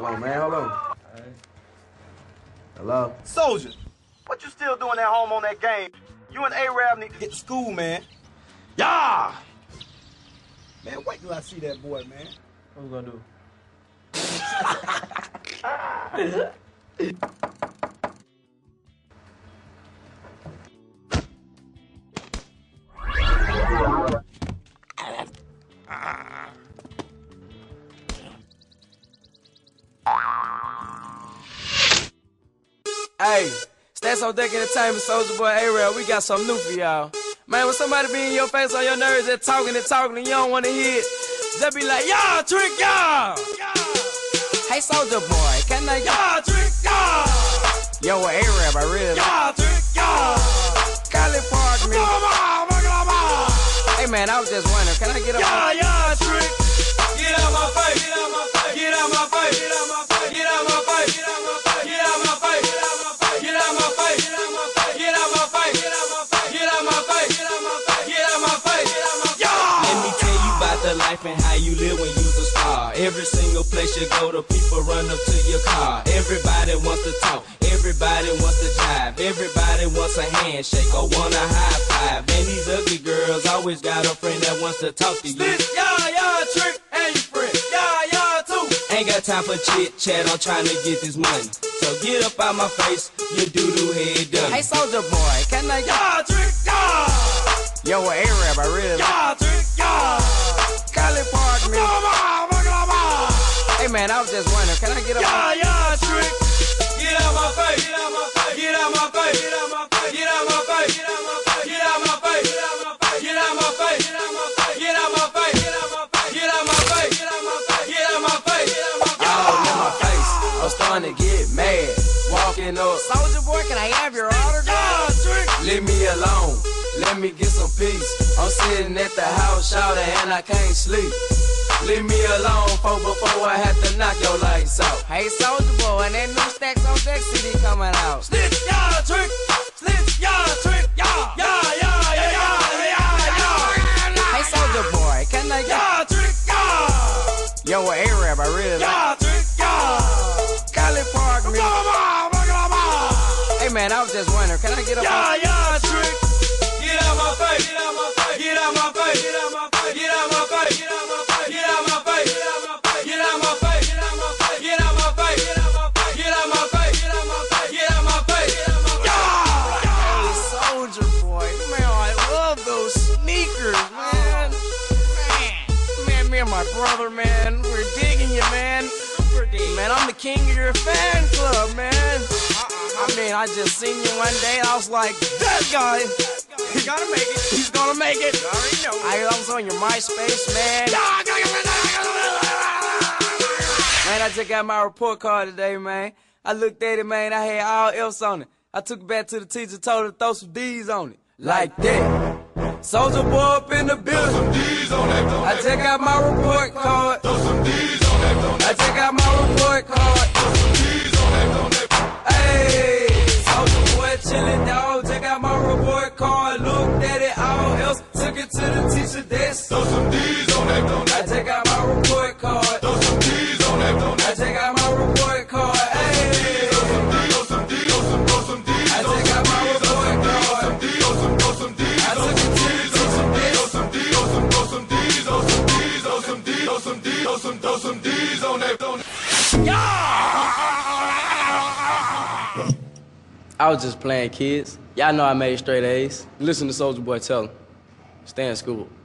Hold on, man, hold on. Hey. Hello? Soldier, what you still doing at home on that game? You and A-Rab need to get to school, man. Yeah! Man, wait till I see that boy, man. What we gonna do? Hey, Stats on Deck Entertainment, Soldier Boy A-Rab, we got something new for y'all. Man, when somebody be in your face on your nerves, they're talking and you don't want to hear it, they be like, y'all, trick, y'all! Hey, Soldier Boy, can I y'all, trick, y'all! Yo, A-Rab, I really y'all, trick, y'all! Cali Park, man. Hey, man, I was just wondering, can I get up? Y'all, trick! Get out my face, get out my face, get out my face, get out my face, get out my face, get out my face, get out my face, get out my face, get out my face, get out my face, get out my face, get out my face, get out my face, get out my face, get out my face, get out my face. Let me tell you about the life and how you live when you's a star. Every single place you go, the people run up to your car. Everybody wants to talk, everybody wants to jive, everybody wants a handshake or want a high five. And these ugly girls always got a friend that wants to talk to you. Y'all, trick, and your friend, y'all too. Ain't got time for chit chat, I'm trying to get this money. So get up out my face, you doo-doo head done. Hey, Soldier Boy, can I y'all, trick, y'all? Yo, A-Rab, I really y'all, trick, y'all. Cali Park, man. Hey, man, I was just wondering, can I get up? Y'all, trick. Get out my face, get out my face, get out my face, get out my face, get out my face, get out my face, get out my face, get out my face, get out my face, get out my face, get out my face, get out my face, get out my face, get out my face, get out my face, get out my face. Y'all in my face, I'm starting to get mad. Walking up, Soldier Boy, can I have your autograph? Leave me alone, let me get some peace. I'm sitting at the house, shouting, and I can't sleep. Leave me alone, before I have to knock your lights out. Hey, Soldier Boy, and that new Stacks on Deck CD coming out. Snitch, y'all, trick, y'all. Hey, Soldier Boy, can I get y'all, trick, y'all? Yo, A-Rab, I really y'all, trick, y'all. Cali Park, man. Hey, man, I was just wondering, can I get up? Y'all, trick. Get out my face, get out my face, get out my face, get out my face, get out my face, get out my face, get out my face, get out my face, get out my face, get out my face, get out my face, get out my face, get out my face, get out my face, get out my face, get out my face. Hey, Soldier Boy, man, I love those sneakers, man. Man, me and my brother, man, we're digging you, man. Man, I'm the king of your fan club, man. I mean, I just seen you one day and I was like, that guy, he's gonna make it. He's gonna make it. You already know. I was on your MySpace, man. Man, I just got my report card today, man. I looked at it, man. I had all else on it. I took it back to the teacher, told her to throw some D's on it. Like that. Soldier Boy up in the building. Throw some D's on that. I just got my report card. Throw some D's on that. I just got my report card. Throw some D's on that. Hey, Soldier Boy chillin', dog. Check out my report card. Looked at it, all else. Took it to the teacher desk. Throw some D's on that. I check out my report card. Throw some D's on that. I check out my report card. Hey, throw some D's, throw some D's, throw some D's. I check out my report card. Throw some D's, I took it to the teacher desk. Throw some D's, throw some D's, throw some D's, throw some D's, throw some D's, throw some D's on that. I was just playing, kids. Y'all know I made straight A's. Listen to Soldier Boy tell him. Stay in school.